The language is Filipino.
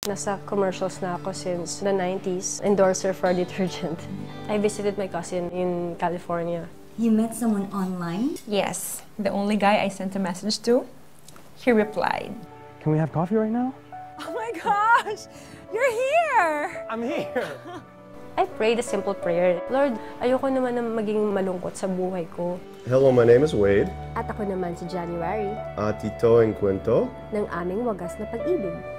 Nasa commercials na ako since the 90s. Endorser for detergent. I visited my cousin in California. You met someone online? Yes. The only guy I sent a message to, he replied. Can we have coffee right now? Oh my gosh! You're here! I'm here! I prayed a simple prayer. Lord, ayoko naman na maging malungkot sa buhay ko. Hello, my name is Wade. At ako naman si January Tito and Kwento. ng aming wagas na pag-ibig.